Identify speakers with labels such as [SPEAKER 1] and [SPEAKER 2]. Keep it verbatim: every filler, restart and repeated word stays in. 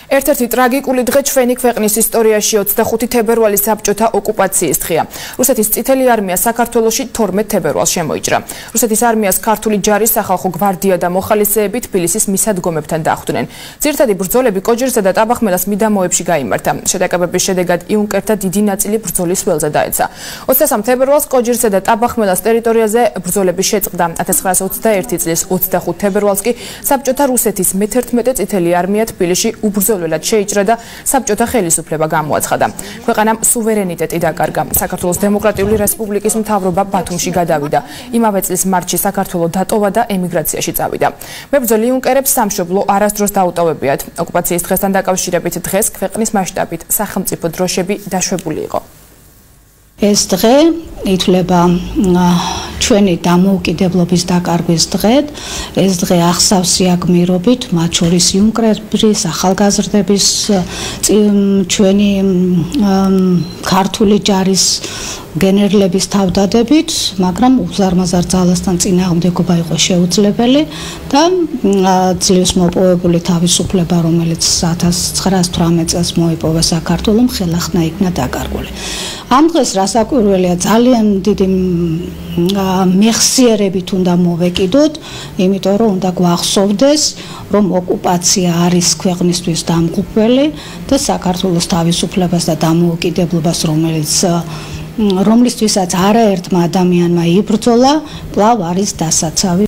[SPEAKER 1] ერთ-ერთი ტრაგიკული დღე ჩვენი ქვეყნის ისტორიაში ოცდახუთი თებერვალი საბჭოთა ოკუპაციის დღეა. რუსეთის წითელი არმია საქართველოში თორმეტ თებერვალს შემოიჭრა. რუსეთის არმიას ქართული ჯარის სახალხო გვარდია და მოხალისეები თბილისის მისადგომებთან დახვდნენ. ძირითადი ბრძოლები კოჯირსა და ტაბახმელას მიდამოებში გაიმართა. შეტაკებების შედეგად იუნკერთა დიდი ნაწილი ბრძოლის ველზე დაეცა. ოცდასამ თებერვალს კოჯირსა და ტაბახმელას ტერიტორიაზე ბრძოლები შეწყდა. ათას ცხრაას ოცდაერთი წლის ოცდახუთ თებერვალს კი საბჭოთა რუსეთის მეთერთმეტე წითელი არმია თბილისში უბრძოლველად შეიჭრა და საბჭოთა ხელისუფლება გამოაცხადა. ქვეყანამ სუვერენიტეტი დაკარგა. საქართველოს დემოკრატიული რესპუბლიკის მთავრობა ბათუმში გადავიდა. იმავე წლის მარტში საქართველო დატოვა და ემიგრაციაში წავიდა. მებრძოლ იუნკერებს სამშობლო არასდროს დაუტოვებიათ. ოკუპაციის დღესთან დაკავშირებით დღეს ქვეყნის მასშტაბით სახელმწიფო დროშები დაშვებული იყო.
[SPEAKER 2] ეს დღე ითვლება ჩვენი დამოუკიდებლობის დაკარგვის დღედ. ეს დღე ახსავს სიაგმირობით, მათ შორის იუნკერის, ახალგაზრდების, ჩვენი ქართული ჯარის გენერლების თავდადებით, მაგრამ უზარმაზარ ძალასთან წინააღმდეგობა იყო შეუძლებელი და ძლივს მოპოვებული თავისუფლება, რომელიც ათას ცხრაას თვრამეტ წელს მოიპოვა საქართველომ, ხელახნა იქნა დაკარგული. ამ დღეს რასაკვირველია, ძალიან დიდი მეხსიერებით უნდა მოვეკიდოთ, იმიტომ რომ უნდა გვახსოვდეს, რომ ოკუპაცია არის ქვეყნისთვის დამღუპველი და საქართველოს თავისუფლებას და დამოუკიდებლობას, რომელიც რომლისთვისაც არაერთმა ადამიანმა იბრძოლა, კვლავ არის დასაცავი